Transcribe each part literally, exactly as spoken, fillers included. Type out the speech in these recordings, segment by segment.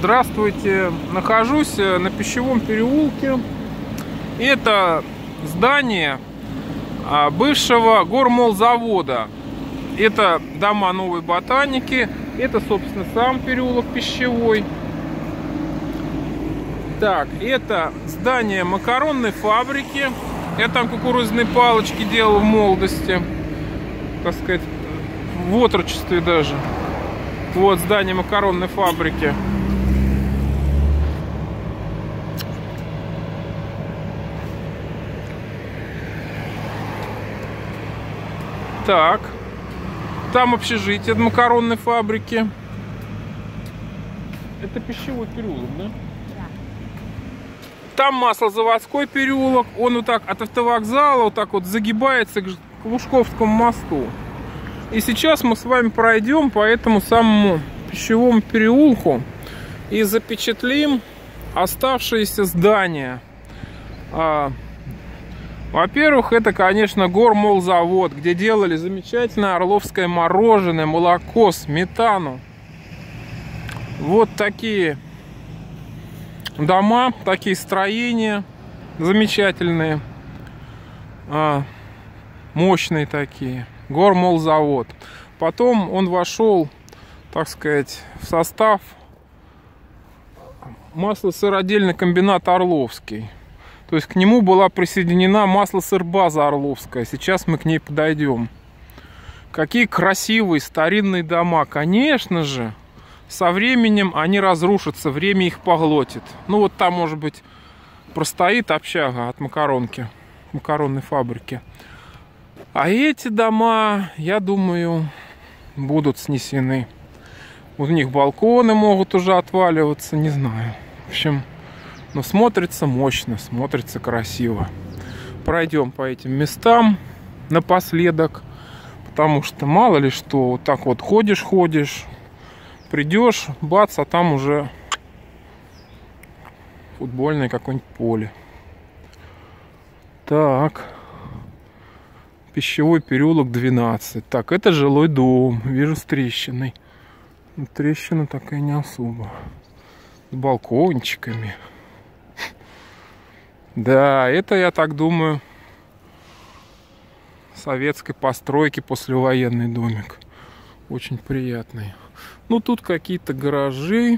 Здравствуйте! Нахожусь на Пищевом переулке. Это здание бывшего гормолзавода. Это дома Новой Ботаники. Это, собственно, сам переулок Пищевой. Так, это здание макаронной фабрики. Я там кукурузные палочки делал в молодости. Так сказать, в отрочестве даже. Вот здание макаронной фабрики. Так, там общежитие от макаронной фабрики. Это Пищевой переулок, да? Да. Там Маслозаводской переулок. Он вот так от автовокзала вот так вот загибается к Лужковскому мосту. И сейчас мы с вами пройдем по этому самому Пищевому переулку и запечатлим оставшиеся здания. Во-первых, это, конечно, гормолзавод, где делали замечательное орловское мороженое, молоко, сметану. Вот такие дома, такие строения замечательные, мощные такие. Гормолзавод. Потом он вошел, так сказать, в состав маслосыродельный комбинат Орловский. То есть к нему была присоединена маслосырбаза Орловская. Сейчас мы к ней подойдем. Какие красивые старинные дома. Конечно же, со временем они разрушатся, время их поглотит. Ну вот там, может быть, простоит общага от макаронки, макаронной фабрики. А эти дома, я думаю, будут снесены. У них балконы могут уже отваливаться, не знаю. В общем... Но смотрится мощно, смотрится красиво. Пройдем по этим местам напоследок. Потому что мало ли что, вот так вот ходишь-ходишь, придешь, бац, а там уже футбольное какое-нибудь поле. Так. Пищевой переулок двенадцать. Так, это жилой дом. Вижу с трещиной. Но трещина такая не особо. С балкончиками. Да, это, я так думаю, советской постройки, послевоенный домик. Очень приятный. Ну, тут какие-то гаражи.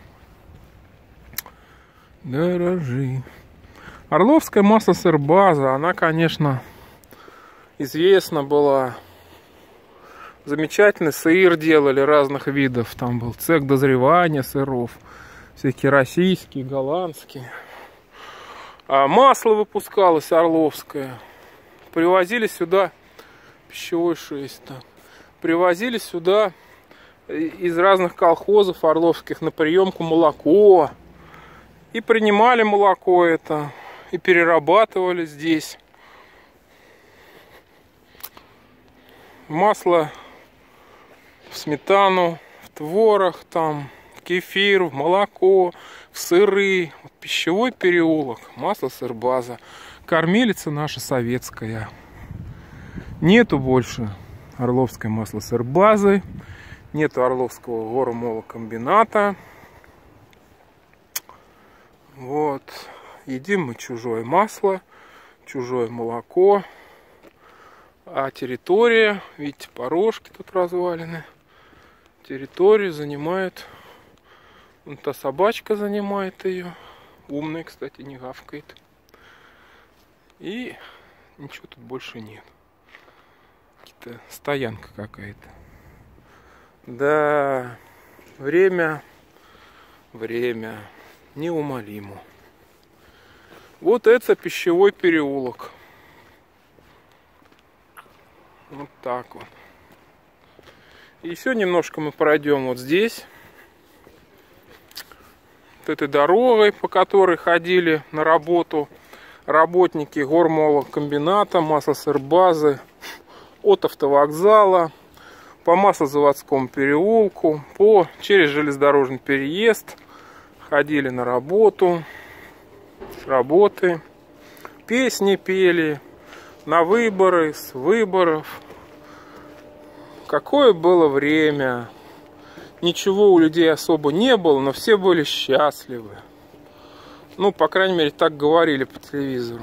Гаражи. Орловская маслосырбаза, она, конечно, известна была. Замечательный сыр делали разных видов. Там был цех дозревания сыров. Всякие российские, голландские. А масло выпускалось орловское. Привозили сюда Пищевой шесть. Так. Привозили сюда из разных колхозов орловских на приемку молоко. И принимали молоко это. И перерабатывали здесь. Масло в сметану, в творог, там, в кефир, в молоко, в сыры. Пищевой переулок, маслосырбаза, кормилица наша советская. Нету больше Орловской маслосырбазы, нету Орловского гормолокомбината. Вот, едим мы чужое масло, чужое молоко. А территория, видите, порожки тут развалины. Территорию занимает, вон та собачка занимает ее. Умная, кстати, не гавкает. И ничего тут больше нет. Какая-то стоянка какая-то. Да, время, время неумолимо. Вот это Пищевой переулок. Вот так вот. И еще немножко мы пройдем вот здесь. Вот этой дорогой, по которой ходили на работу работники гормолокомбината, маслосырбазы, от автовокзала, по Маслозаводскому переулку, по, через железнодорожный переезд. Ходили на работу, с работы. Песни пели. На выборы, с выборов. Какое было время. ничего у людей особо не было, но все были счастливы. Ну, по крайней мере, так говорили по телевизору.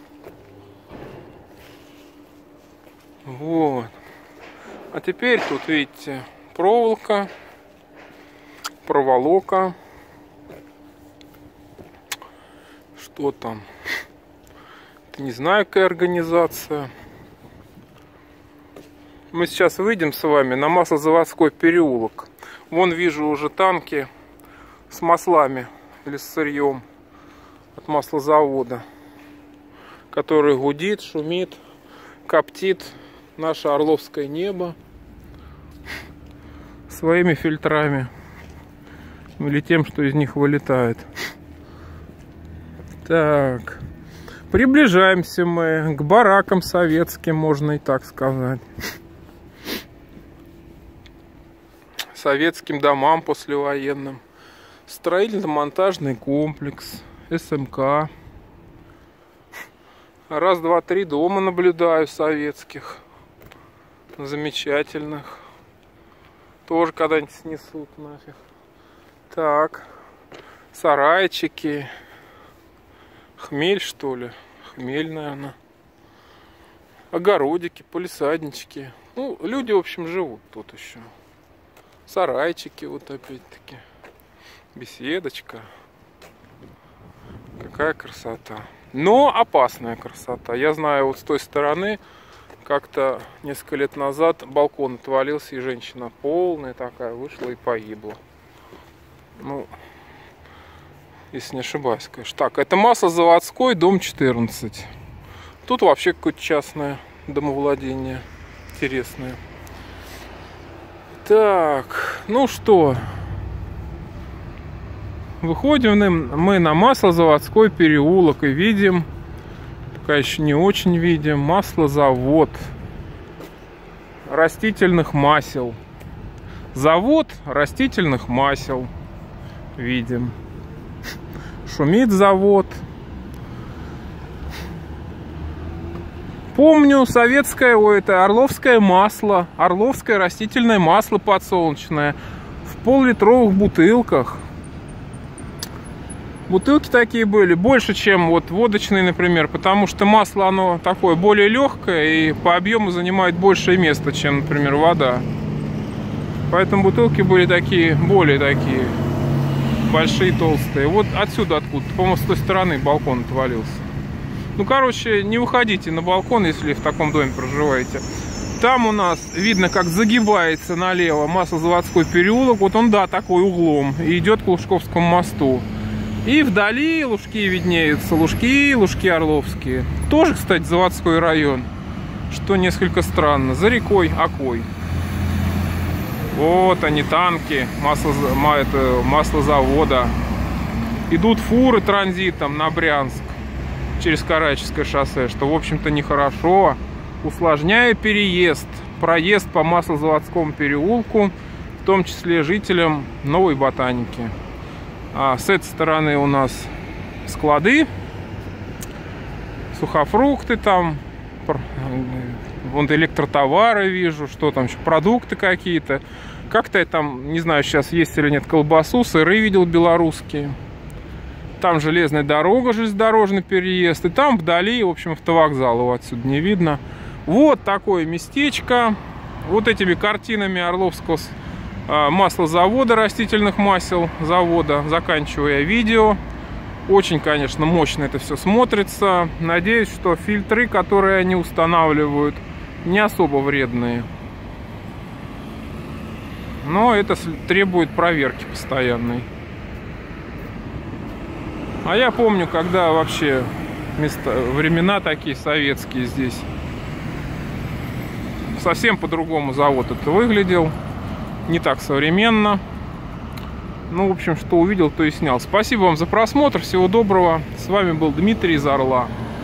Вот. А теперь тут, видите, проволока, проволока. Что там? Это не знаю, какая организация. Мы сейчас выйдем с вами на Маслозаводской переулок. Вон вижу уже танки с маслами или с сырьем от маслозавода, который гудит, шумит, коптит наше орловское небо своими фильтрами или тем, что из них вылетает. Так, приближаемся мы к баракам советским, можно и так сказать. Советским домам послевоенным. Строительно-монтажный комплекс, СМК. Раз, два, три дома наблюдаю советских. Замечательных. Тоже когда-нибудь снесут нафиг. Так. Сарайчики. Хмель, что ли? Хмель, наверное. Огородики, палисаднички. Ну, люди, в общем, живут тут еще. Сарайчики вот опять-таки. Беседочка. Какая красота. Но опасная красота. Я знаю, вот с той стороны как-то несколько лет назад балкон отвалился, и женщина полная такая вышла и погибла. Ну, если не ошибаюсь, конечно. Так, это Маслозаводской, дом четырнадцать. Тут вообще какое-то частное домовладение. Интересное. Так, ну что, выходим мы на Маслозаводской переулок и видим, пока еще не очень видим, маслозавод растительных масел. Завод растительных масел видим. Шумит завод. Помню советское, ой, это орловское масло, орловское растительное масло подсолнечное в пол-литровых бутылках. Бутылки такие были, больше, чем вот водочные, например, потому что масло, оно такое более легкое и по объему занимает большее место, чем, например, вода. Поэтому бутылки были такие, более такие большие, толстые. Вот отсюда, откуда, по-моему, с той стороны балкон отвалился. Ну, короче, не выходите на балкон, если в таком доме проживаете. Там у нас видно, как загибается налево Маслозаводской переулок. Вот он, да, такой углом. И идет к Лужковскому мосту. И вдали лужки виднеются. Лужки, лужки орловские. Тоже, кстати, заводской район. Что несколько странно. За рекой Окой. Вот они, танки масло, это, маслозавода. Идут фуры транзитом на Брянск. Через Карачевское шоссе, что, в общем-то, нехорошо, усложняя переезд, проезд по Маслозаводскому переулку, в том числе жителям Новой Ботаники. А с этой стороны у нас склады, сухофрукты там, вон электротовары вижу, что там еще, продукты какие-то. Как-то я там, не знаю, сейчас есть или нет, колбасу, сыры видел белорусские. Там железная дорога, железнодорожный переезд. И там вдали, в общем, автовокзал. Его отсюда не видно. Вот такое местечко. Вот этими картинами Орловского маслозавода, растительных масел завода, заканчивая видео. Очень, конечно, мощно это все смотрится. Надеюсь, что фильтры, которые они устанавливают, не особо вредные. Но это требует проверки постоянной. А я помню, когда вообще места, времена такие советские здесь. Совсем по-другому завод это выглядел. Не так современно. Ну, в общем, что увидел, то и снял. Спасибо вам за просмотр. Всего доброго. С вами был Дмитрий из Орла.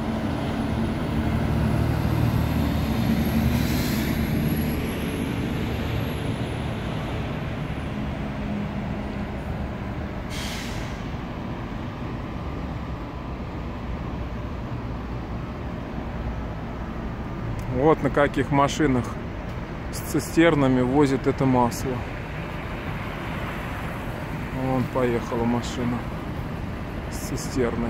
Вот на каких машинах с цистернами возят это масло. Вон поехала машина с цистерной.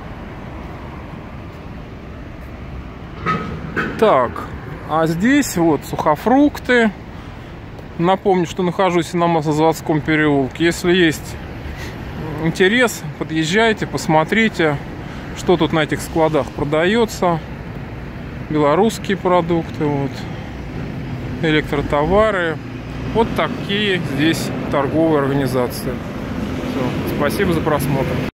Так, а здесь вот сухофрукты. Напомню, что нахожусь на Маслозаводском переулке. Если есть интерес, подъезжайте, посмотрите, что тут на этих складах продается. Белорусские продукты, вот, электротовары. Вот такие здесь торговые организации. Все. Спасибо за просмотр.